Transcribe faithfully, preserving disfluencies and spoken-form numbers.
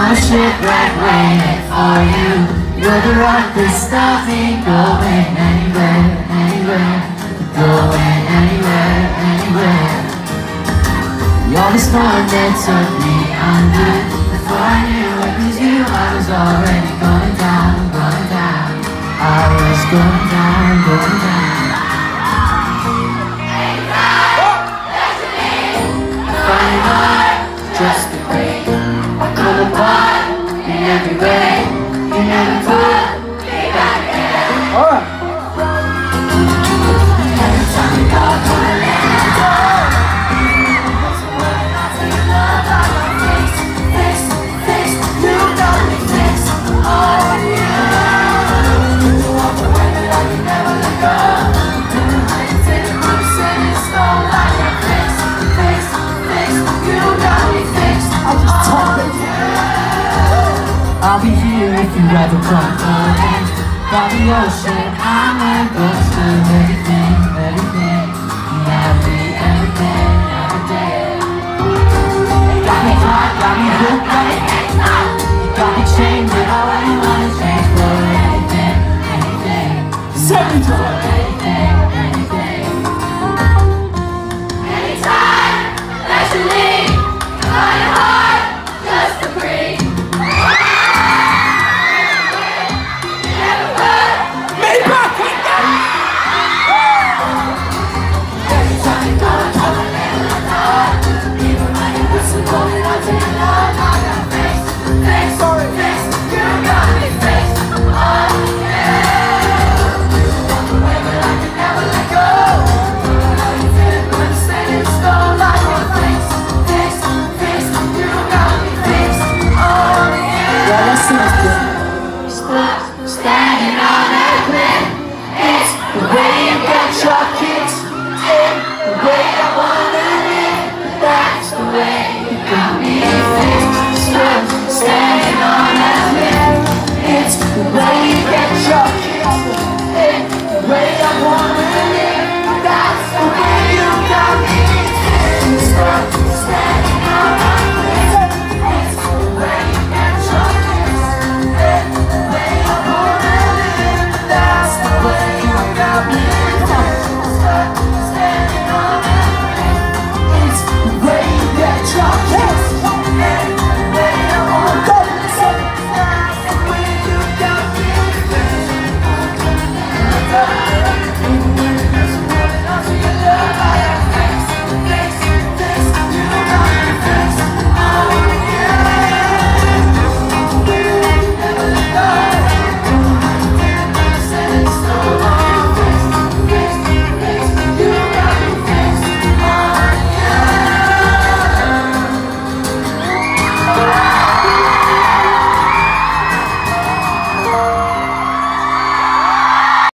I'm a shipwreck waiting for you. You're the rock that stops me going anywhere, anywhere, going anywhere, anywhere. You're the storm that took me under. Before I knew it was you, I was already going down, going down. I was going down, going down. Funny heart, just a break. I come apart in every way. You never put me back again. Alright. Every time you go for a land, that's the word I take love out of my face. Fix, fix, you know me fix. Oh yeah. You walk away but I can never let go. I can take the roots and it's stone like a fix, fix, fix, you know me fix. I just talk it. I'll be here if you ever come calling. By the ocean, I'm in books to everything, everything. You have me, everything, everything. Got me hot, got me hooked, got me hanged up. You got me chained, but all I wanna change for anything, anything. Set me to